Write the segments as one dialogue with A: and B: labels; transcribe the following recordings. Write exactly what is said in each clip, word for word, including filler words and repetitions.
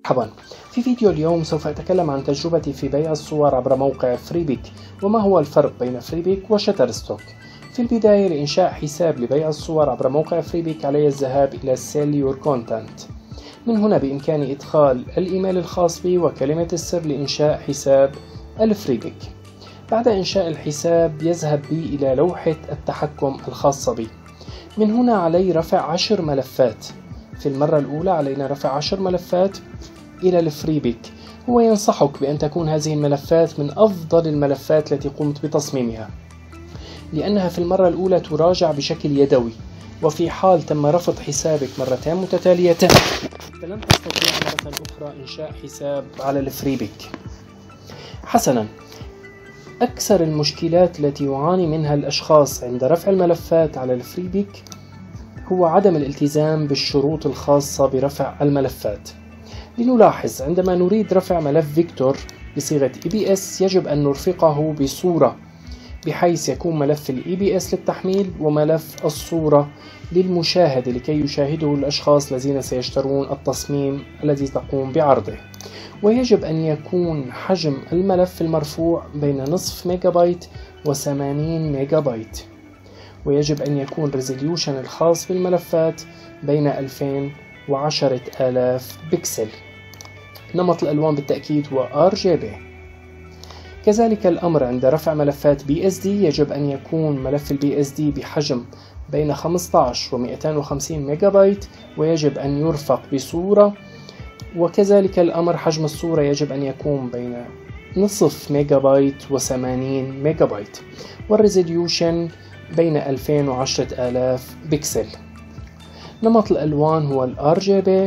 A: مرحبا. في فيديو اليوم سوف أتكلم عن تجربتي في بيع الصور عبر موقع فريبيك، وما هو الفرق بين فريبيك وشترستوك. في البداية، لإنشاء حساب لبيع الصور عبر موقع فريبيك علي الذهاب إلى Sell Your Content. من هنا بإمكاني إدخال الإيميل الخاص بي وكلمة السر لإنشاء حساب الفريبيك. بعد إنشاء الحساب يذهب بي إلى لوحة التحكم الخاصة بي. من هنا علي رفع عشر ملفات. في المرة الأولى علينا رفع عشر ملفات إلى الفريبيك. هو ينصحك بأن تكون هذه الملفات من أفضل الملفات التي قمت بتصميمها، لأنها في المرة الأولى تراجع بشكل يدوي، وفي حال تم رفض حسابك مرتين متتاليتين فلن تستطيع مرة أخرى إنشاء حساب على الفريبيك. حسنا، أكثر المشكلات التي يعاني منها الأشخاص عند رفع الملفات على الفريبيك هو عدم الالتزام بالشروط الخاصة برفع الملفات. لنلاحظ، عندما نريد رفع ملف فيكتور بصيغة إي بي إس يجب أن نرفقه بصورة، بحيث يكون ملف الإي بي إس للتحميل وملف الصورة للمشاهدة لكي يشاهده الأشخاص الذين سيشترون التصميم الذي تقوم بعرضه. ويجب أن يكون حجم الملف المرفوع بين نصف ميجا بايت وثمانين ميجا بايت، ويجب أن يكون ريزوليوشن الخاص بالملفات بين ألفين وعشرة آلاف بكسل. نمط الألوان بالتأكيد هو آر جي بي. كذلك الأمر عند رفع ملفات بي إس دي، يجب أن يكون ملف البي إس دي بحجم بين خمسة عشر ومئتين وخمسين ميجا بايت، ويجب أن يرفق بصورة. وكذلك الأمر حجم الصورة يجب أن يكون بين نصف ميجا بايت وثمانين ميجا بايت، والريزوليوشن بين ألفين وعشرة آلاف بكسل. نمط الألوان هو الآر جي بي.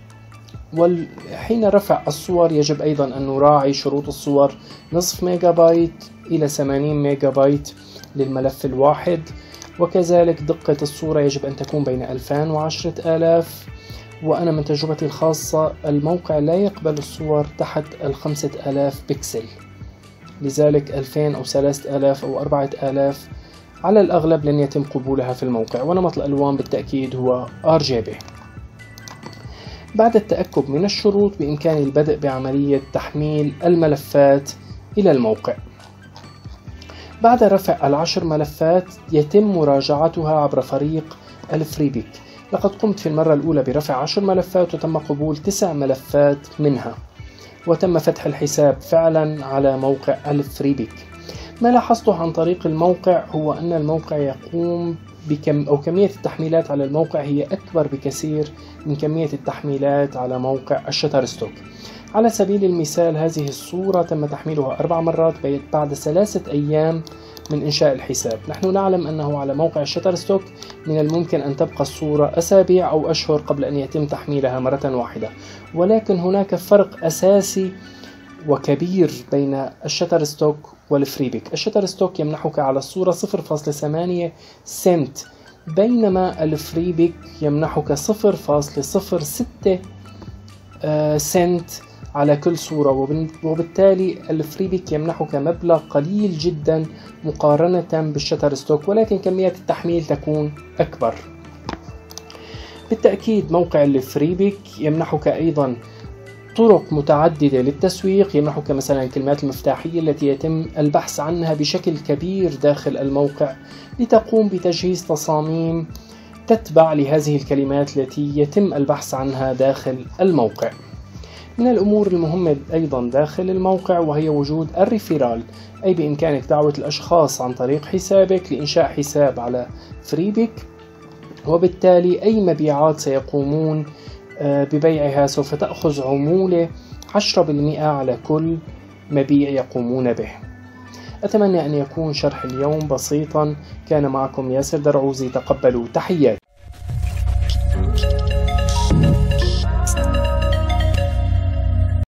A: وحين رفع الصور يجب أيضا أن نراعي شروط الصور: نصف ميجا بايت إلى ثمانين ميجا بايت للملف الواحد، وكذلك دقة الصورة يجب أن تكون بين ألفين وعشرة آلاف. وأنا من تجربتي الخاصة الموقع لا يقبل الصور تحت الخمسة آلاف بكسل، لذلك ألفين أو ثلاثة آلاف أو أربعة آلاف على الأغلب لن يتم قبولها في الموقع. ونمط الألوان بالتأكيد هو آر جي بي. بعد التأكد من الشروط بإمكاني البدء بعملية تحميل الملفات إلى الموقع. بعد رفع العشر ملفات يتم مراجعتها عبر فريق الفريبيك. لقد قمت في المرة الأولى برفع عشر ملفات وتم قبول تسع ملفات منها، وتم فتح الحساب فعلا على موقع الفريبيك. ما لاحظته عن طريق الموقع هو أن الموقع يقوم بكم أو كمية التحميلات على الموقع هي أكبر بكثير من كمية التحميلات على موقع الشترستوك. على سبيل المثال، هذه الصورة تم تحميلها أربع مرات بعد ثلاثة أيام من إنشاء الحساب. نحن نعلم أنه على موقع الشترستوك من الممكن أن تبقى الصورة أسابيع أو أشهر قبل أن يتم تحميلها مرة واحدة، ولكن هناك فرق أساسي وكبير بين الشترستوك والفريبيك. الشترستوك يمنحك على الصورة صفر فاصلة ثمانية سنت، بينما الفريبيك يمنحك صفر فاصلة صفر ستة سنت على كل صورة، وبالتالي الفريبيك يمنحك مبلغ قليل جدا مقارنة بالشترستوك، ولكن كمية التحميل تكون أكبر. بالتأكيد موقع الفريبيك يمنحك أيضا طرق متعددة للتسويق. يمنحك مثلا الكلمات المفتاحية التي يتم البحث عنها بشكل كبير داخل الموقع، لتقوم بتجهيز تصاميم تتبع لهذه الكلمات التي يتم البحث عنها داخل الموقع. من الأمور المهمة أيضا داخل الموقع وهي وجود الريفيرال، أي بإمكانك دعوة الأشخاص عن طريق حسابك لإنشاء حساب على فريبيك، وبالتالي أي مبيعات سيقومون ببيعها سوف تأخذ عمولة عشرة بالمئة على كل مبيع يقومون به. أتمنى أن يكون شرح اليوم بسيطا. كان معكم ياسر درعوزي، تقبلوا تحياتي.